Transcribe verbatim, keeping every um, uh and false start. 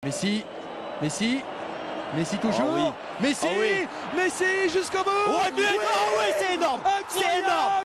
Messi, Messi, Messi toujours, oh oui. Messi, oh oui. Messi jusqu'au bout. Oh, bien, oh, oui.